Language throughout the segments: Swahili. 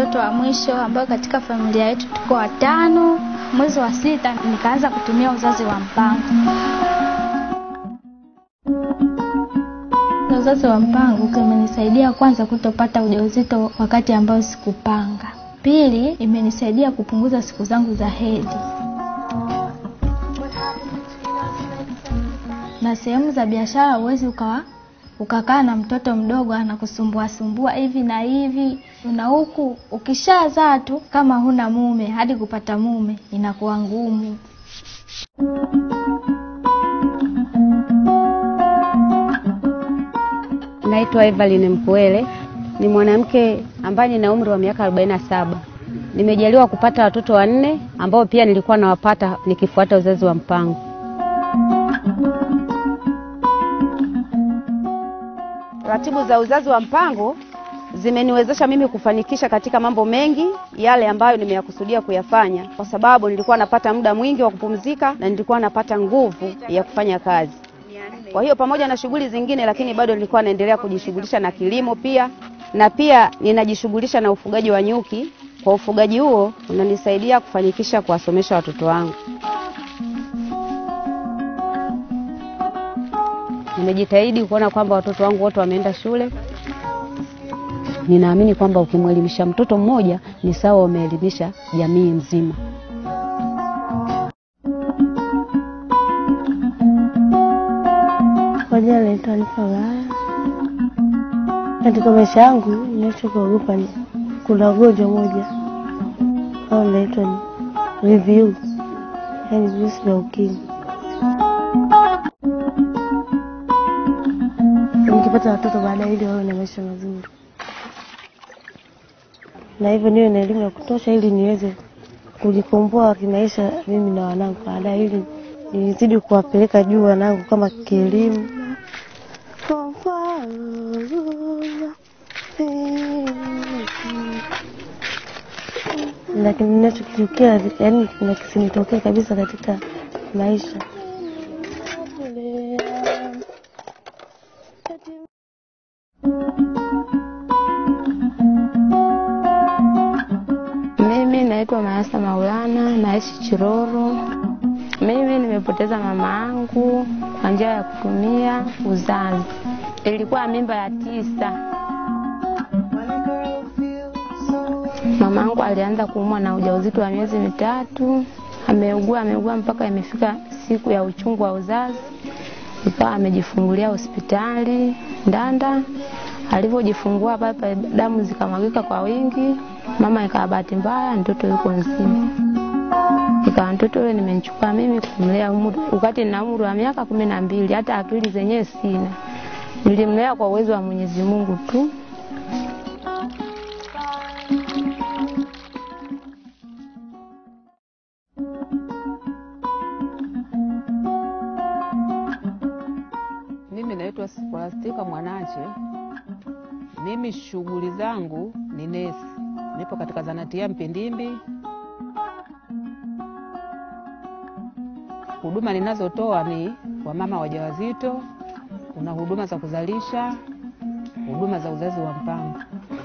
mtoto wa mwisho ambaye katika familia yetu tuko watano. Mwezi wa 6 nikaanza kutumia uzazi wa mpango. Uzazi wa mpango kimenisaidia kwanza kutopata ujauzito wakati ambao sikupanga. Pili, imenisaidia kupunguza siku zangu za hedhi. Na sehemu za biashara huwezi ukakaa na mtoto mdogo anakusumbua hivi na hivi. Na huku ukishazaa tu kama huna mume, hadi kupata mume inakuwa ngumu. Naitwa Evelyn Mpuele, ni mwanamke ambaye nina umri wa miaka 47. Nimejaliwa kupata watoto 4 ambao pia nilikuwa nawapata nikifuata uzazi wa mpango. Ratibu za uzazi wa mpango zimeniwezesha mimi kufanikisha katika mambo mengi yale ambayo nimeyakusudia kuyafanya, kwa sababu nilikuwa napata muda mwingi wa kupumzika na nilikuwa napata nguvu ya kufanya kazi. Kwa hiyo pamoja na shughuli zingine, lakini bado nilikuwa naendelea kujishughulisha na kilimo pia, na pia ninajishughulisha na ufugaji wa nyuki. Kwa ufugaji huo unanisaidia kufanikisha kuwasomesha watoto wangu. Nimejitahidi kuona kwamba watoto wangu wote wameenda shule. Ninaamini kwamba ukimwelimisha mtoto mmoja ni sawa umeelimisha jamii nzima. Kwa jina naitwa Nifalaya. Katika maisha yangu ninachoogopa ni kuna ugonjwa moja au naitwa review, yani virusi vya ukimwi. Nikipata watoto baadaye ili wawe na maisha mazuri, na hivyo niwe na elimu ya kutosha ili niweze kujikomboa kimaisha mimi na wanangu baadaye, ili nizidi kuwapeleka juu wanangu kama kielimu. Lakini ninachokitokea yani kisinitokea kabisa katika maisha. Mimi naitwa Mayasa Maulana, naishi Chiroro. Mimi nimepoteza mama yangu kwa njia ya kutumia uzazi. Ilikuwa mimba ya 9. Mama yangu alianza kuumwa na ujauzito wa miezi 3. Ameugua mpaka imefika siku ya uchungu wa uzazi. Ikawa amejifungulia hospitali Ndanda. Alipojifungua pale damu zikamwagika kwa wingi. Mama ikawa bahati mbaya mtoto yuko nzima. Ikawa mtoto yule nimemchukua mimi kumlea wakati nina umri wa miaka 12, hata akili zenyewe sina. Nilimlea kwa uwezo wa Mwenyezi Mungu tu. Mimi naitwa Scholastica Mwanache. Mimi shughuli zangu ni nesi. Nipo katika zahanati ya Mpindimbi. Huduma ninazotoa ni kwa mama wajawazito, kuna huduma za kuzalisha, huduma za uzazi wa mpango.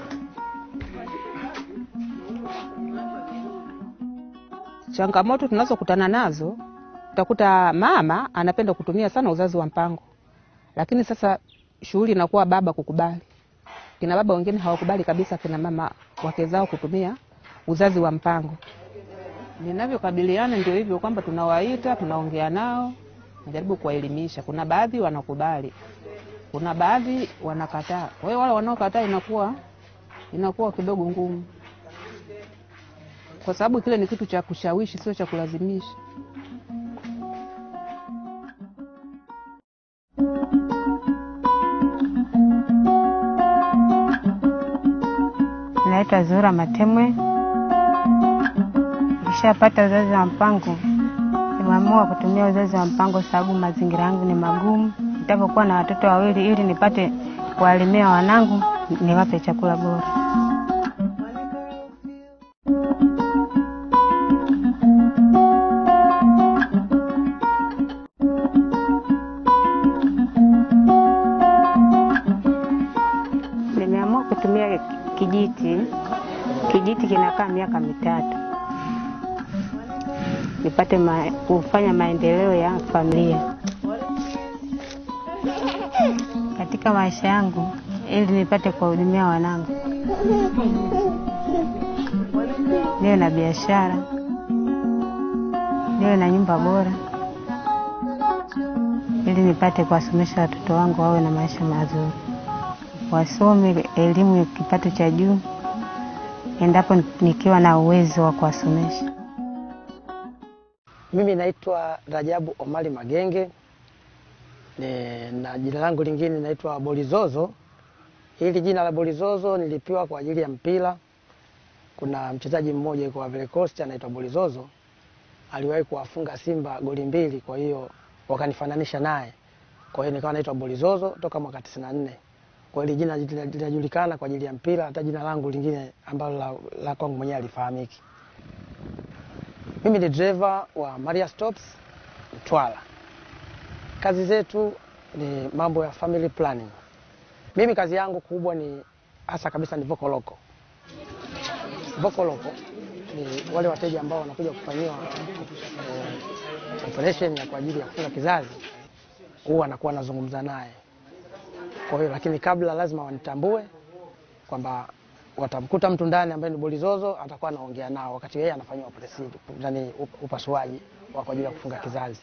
Changamoto tunazokutana nazo, utakuta mama anapenda kutumia sana uzazi wa mpango. Lakini sasa shughuli inakuwa baba kukubali. Kina baba wengine hawakubali kabisa kina mama wake zao kutumia uzazi wa mpango. Ninavyokabiliana ndio hivyo kwamba tunawaita, tunaongea nao, najaribu kuwaelimisha. Kuna baadhi wanakubali, kuna baadhi wanakataa. Kwa hiyo wale wanaokataa inakuwa kidogo ngumu. Kwa sababu kile ni kitu cha kushawishi, sio cha kulazimisha. Naitwa Zura Matemwe. Nishapata uzazi wa mpango. Nimeamua kutumia uzazi wa mpango sababu mazingira yangu ni magumu. Nitapokuwa na watoto 2 ili nipate kuwalimia wanangu, niwape chakula bora. Nimeamua kutumia kijiti miaka mitatu nipate kufanya maendeleo ya familia katika maisha yangu, ili nipate kuwahudumia wanangu, niwe na biashara, niwe na nyumba bora, ili nipate kuwasomesha watoto wangu wawe na maisha mazuri, wasome elimu ya kipato cha juu, endapo nikiwa na uwezo wa kuwasomesha. Mimi naitwa Rajabu Omari Magenge, na jina langu lingine naitwa Bolizozo. Hili jina la Bolizozo nilipewa kwa ajili ya mpira. Kuna mchezaji mmoja kwa Ivory Coast anaitwa Bolizozo, aliwahi kuwafunga Simba goli 2, kwa hiyo wakanifananisha naye. Kwa hiyo nikawa naitwa Bolizozo toka mwaka 94. Kwa hiyo jina linajulikana kwa ajili ya mpira, hata jina langu lingine ambalo la kwangu mwenyewe alifahamiki. Mimi ni driver wa Maria Stops Mtwara. Kazi zetu ni mambo ya family planning. Mimi kazi yangu kubwa ni hasa kabisa ni vocal local. Vocal local ni wale wateja ambao wanakuja kufanyiwa operation ya kwa ajili ya kufunga kizazi, huwa anakuwa anazungumza naye. Kwa hiyo lakini kabla lazima wanitambue kwamba watamkuta mtu ndani ambaye ni Bolizozo, atakuwa anaongea nao wakati yeye anafanywa operation, yani upasuaji wa kwa ajili ya kufunga kizazi.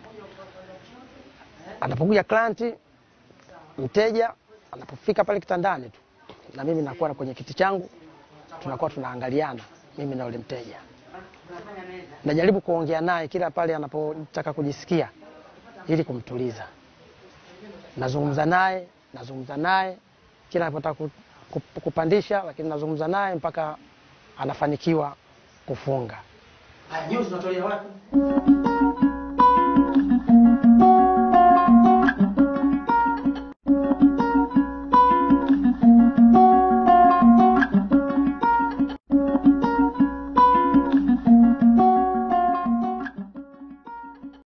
Anapokuja client, mteja anapofika pale kitandani tu, na mimi nakuwa kwenye kiti changu, tunakuwa tunaangaliana mimi na yule mteja. Najaribu kuongea naye kila pale anapotaka kujisikia ili kumtuliza. Nazungumza naye kila anapotaka kupandisha, lakini nazungumza naye mpaka anafanikiwa kufunga. News tunatolea wapi?